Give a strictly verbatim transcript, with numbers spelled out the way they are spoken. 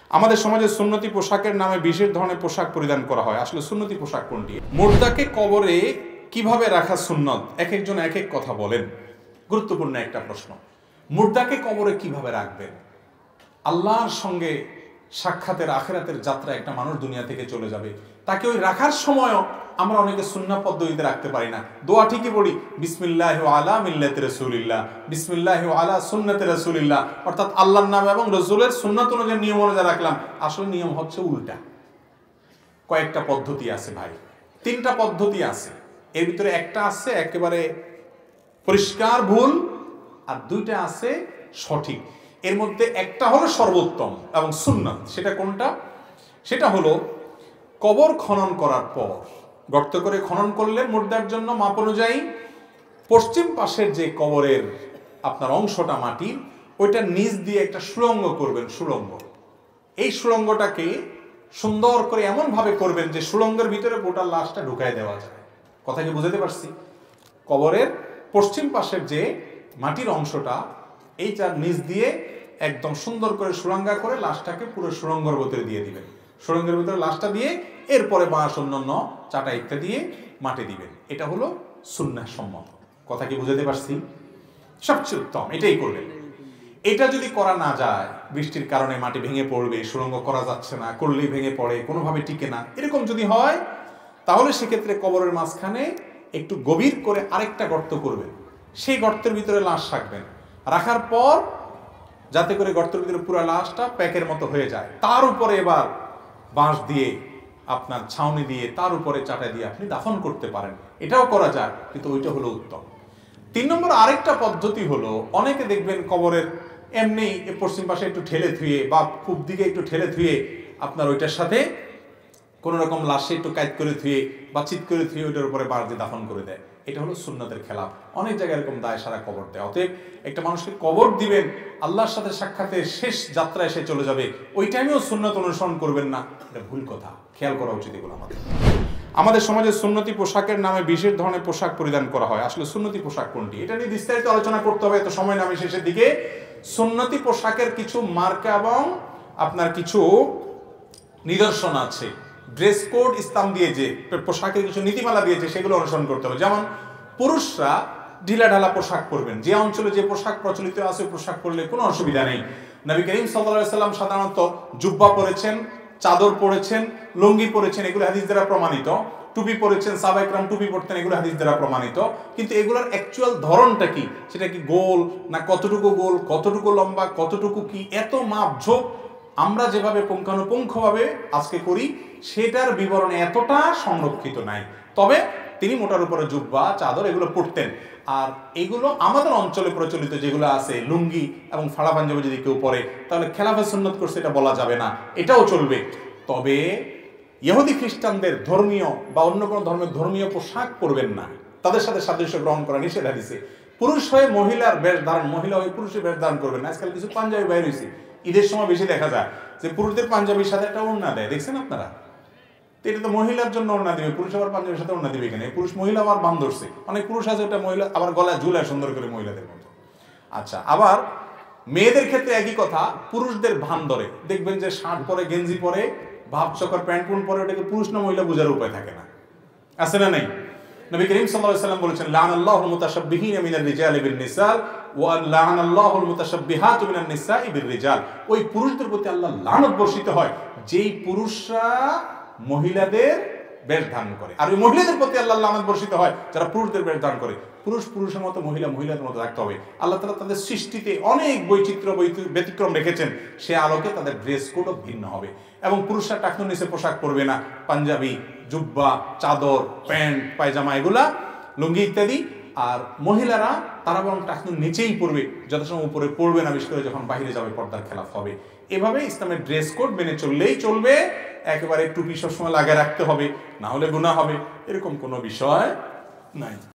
আমাদের সমাজে সুন্নতি পোশাকের নামে বিশেষ ধরনের পোশাক পরিধান করা হয়। আসলে সুন্নতি পোশাক কোনটি? মুর্দাকে কবরে কিভাবে রাখা সুন্নত, এক একজন এক এক কথা বলেন। গুরুত্বপূর্ণ একটা প্রশ্ন। মুর্দাকে কবরে কিভাবে রাখবেন? আল্লাহর সঙ্গে সাক্ষাতের আখিরাতের যাত্রা একটা মানুষ দুনিয়া থেকে চলে যাবে, তাকে ওই রাখার সময়ও আমরা অনেকে সুন্নাহ পদ্ধতিতে রাখতে পারি না। দোয়া ঠিকই পড়ি, বিসমিল্লাহি আলা মিল্লাতি রাসূলিল্লাহ, বিসমিল্লাহি আলা সুন্নাতি রাসূলিল্লাহ, অর্থাৎ আল্লাহর নাম এবং রাসূলের সুন্নাত অনুযায়ী নিয়ম অনুযায়ী রাখলাম। আসলে নিয়ম হচ্ছে উল্টা। কয়েকটা পদ্ধতি আছে ভাই, তিনটা পদ্ধতি আছে। এর ভিতরে একটা আছে একেবারে পরিষ্কার ভুল, আর দুইটা আছে সঠিক। এর মধ্যে একটা হলো সর্বোত্তম এবং সুন্নাত। সেটা কোনটা? সেটা হলো কবর খনন করার পর, গর্ত করে খনন করলে মুর্দার জন্য মাপ অনুযায়ী পশ্চিম পাশের যে কবরের আপনার অংশটা মাটির, ওইটা নিচ দিয়ে একটা সুড়ঙ্গ করবেন। সুড়ঙ্গ, এই সুড়ঙ্গটাকে সুন্দর করে এমন ভাবে করবেন যে সুড়ঙ্গের ভিতরে গোটা লাশটা ঢুকায় দেওয়া যায়। কথা কি বুঝতে পারছি? কবরের পশ্চিম পাশের যে মাটির অংশটা, এইটার নিচ দিয়ে একদম সুন্দর করে সুড়ঙ্গা করে লাশটাকে পুরো সুড়ঙ্গের ভিতরে দিয়ে দিবেন। সুড়ঙ্গের ভিতরে লাশটা দিয়ে এরপরে বাঁশ অন্যান্য চাটা ইত্যাদি দিয়ে মাটি দিবেন। এটা হলো সুন্নাহ সম্মত। কথা কি বুঝাতে পারছি? সবচেয়ে উত্তম এটাই করবেন। এটা যদি করা না যায়, বৃষ্টির কারণে মাটি ভেঙে পড়বে, সুড়ঙ্গ করা যাচ্ছে না, করলেই ভেঙে পড়ে, কোনোভাবে টিকে না, এরকম যদি হয়, তাহলে সেক্ষেত্রে কবরের মাঝখানে একটু গভীর করে আরেকটা গর্ত করবেন। সেই গর্তের ভিতরে লাশ রাখবেন। রাখার পর যাতে করে গর্তের ভিতরে পুরো লাশটা প্যাকের মতো হয়ে যায়, তার উপরে এবার বাঁশ দিয়ে আপনার ছাউনি দিয়ে তার উপরে চাটা দিয়ে আপনি দাফন করতে পারেন। এটাও করা যায়, কিন্তু ওইটা হলো উত্তম। তিন নম্বর আরেকটা পদ্ধতি হলো, অনেকে দেখবেন কবরের এমনি পশ্চিম পাশে একটু ঠেলে থুয়ে বা পূব দিকে একটু ঠেলে থুয়ে আপনার ওইটার সাথে কোনো রকম লাশে একটু কাইট করে থুয়ে বা চিৎ করে থুয়ে ওইটার উপরে বাঁশ দিয়ে দাফন করে দেয়। এটা হলো সুন্নতের খেলাফ। অনেক জায়গায় এরকম দায় সারা কবর দেয়। অতএব একটা মানুষকে কবর দিবেন, আল্লাহর সাথে সাক্ষাতের শেষ যাত্রা এসে চলে যাবে, ওই টাইমেও সুন্নত অনুসরণ করবেন না, এটা ভুল কথা। খেয়াল করা উচিত এগুলো আমাদের। আমাদের সমাজে সুন্নতি পোশাকের নামে বিশেষ ধরনের পোশাক পরিধান করা হয়। আসলে সুন্নতি পোশাক কোনটি? এটা নিয়ে বিস্তারিত আলোচনা করতে হবে, এত সময় না। আমি শেষের দিকে সুন্নতি পোশাকের কিছু মার্কা এবং আপনার কিছু নিদর্শন আছে। ড্রেস কোড ইসলাম দিয়ে যে পোশাকের কিছু নীতিমালা দিয়েছে, সেগুলো অনুসরণ করতে হবে। যেমন পুরুষরা ঢিলা ঢালা পোশাক পরবেন। যে অঞ্চলে যে পোশাক প্রচলিত আছে পোশাক পরলে কোনো অসুবিধা নেই। নবী করিম সাল্লাল্লাহু আলাইহি সাল্লাম সাধারণত জুব্বা পরেছেন, চাদর পরেছেন, লুঙ্গি পরেছেন, এগুলো হাদিস দ্বারা প্রমাণিত। টুপি পরেছেন, সাহাবা ইকরাম টুপি পরতেন, এগুলো হাদিস দ্বারা প্রমাণিত। কিন্তু এগুলোর অ্যাকচুয়াল ধরনটা কি? সেটা কি গোল না কতটুকু গোল, কতটুকু লম্বা, কতটুকু কি, এত মাপ ঝোঁক আমরা যেভাবে পুঙ্খানুপুঙ্খভাবে আজকে করি, সেটার বিবরণে এতটা সংরক্ষিত নাই। তবে তিনি মোটার উপরে জুব্বা, চাদর এগুলো পরতেন। আর এগুলো আমাদের অঞ্চলে প্রচলিত যেগুলো আছে, লুঙ্গি এবং ফাড়া পাঞ্জাবি যদি কেউ পরে, তাহলে খেলাফে সুন্নত করছে এটা বলা যাবে না, এটাও চলবে। তবে ইহুদি খ্রিস্টানদের ধর্মীয় বা অন্য কোনো ধর্মের ধর্মীয় পোশাক পরবেন না, তাদের সাথে সাদৃশ্য গ্রহণ করা নিষেধ হাদিসে। পুরুষ হয়ে মহিলার বেশ ধারণ, মহিলা হয়ে পুরুষের বেশ ধারণ করবেন না। আজকাল কিছু পাঞ্জাবি বাইর হয়েছে, ঈদের সময় বেশি দেখা যায় যে পুরুষদের পাঞ্জাবির সাথে একটা ওড়না দেয়, দেখছেন আপনারা? এটা তো মহিলার জন্য ওড়না দিবে, পুরুষ আবার পাঞ্জাবির সাথে ওড়না দিবে। এখানে পুরুষ মহিলা আবার বান ধরছে, অনেক পুরুষ আছে ওটা মহিলা আবার গলায় ঝুলায় সুন্দর করে মহিলাদের মতো। আচ্ছা, আবার মেয়েদের ক্ষেত্রে একই কথা, পুরুষদের ভান ধরে দেখবেন যে শার্ট পরে, গেঞ্জি পরে, ভাব চকর প্যান্ট পুন পরে, ওটাকে পুরুষ না মহিলা বোঝার উপায় থাকে না। আছে না? নেই? নবী করিম সাল্লাল্লাহু আলাইহি সাল্লাম বলেছেন, লানাল্লাহুল মুতাশাব্বিহিনা মিনার রিজালি বিন নিসা ওয়া লানাল্লাহুল মুতাশাব্বিহাতু মিনান নিসাই বির রিজাল। ওই পুরুষদের প্রতি আল্লাহ লানত বর্ষিত হয় যেই পুরুষরা মহিলাদের বেশ ধারণ করে, আর ওই মহিলাদের প্রতি আল্লাহ লানত বর্ষিত হয় যারা পুরুষদের বেশ ধারণ করে। পুরুষ পুরুষের মতো, মহিলা মহিলাদের মতো থাকতে হবে। আল্লাহ তাআলা তাদের সৃষ্টিতে অনেক বৈচিত্র্য ব্যতিক্রম রেখেছেন, সে আলোকে তাদের ড্রেস কোডও ভিন্ন হবে। এবং পুরুষরা টাকনুর নিচে পোশাক পরবে না, পাঞ্জাবি, জুব্বা, চাদর, প্যান্ট, পায়জামা, এগুলা লুঙ্গি ইত্যাদি। আর মহিলারা তারা বরং টাকনুর নিচেই পরবে, যথাসময় উপরে পরবে না, বিশেষ করে যখন বাইরে যাবে পর্দার খেলাফ হবে। এভাবে ইসলামের ড্রেস কোড মেনে চললেই চলবে। একেবারে টুপি সবসময় লাগিয়ে রাখতে হবে, না হলে গুনাহ হবে, এরকম কোনো বিষয় নাই।